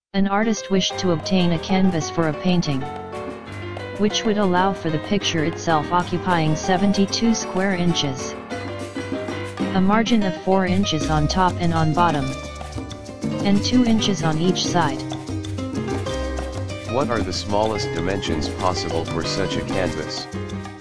An artist wished to obtain a canvas for a painting, which would allow for the picture itself occupying 72 square inches. A margin of 4 inches on top and on bottom, and 2 inches on each side. What are the smallest dimensions possible for such a canvas?